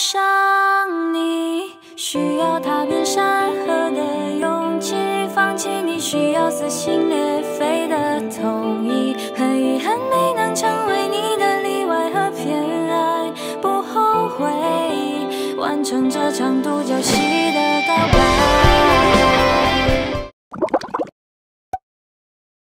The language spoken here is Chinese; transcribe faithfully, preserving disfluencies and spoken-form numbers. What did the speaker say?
上你，需要踏遍山河的勇气，放弃你需要撕心裂肺的同意，很遗憾没能成为你的例外和偏爱，不后悔完成这场独角戏。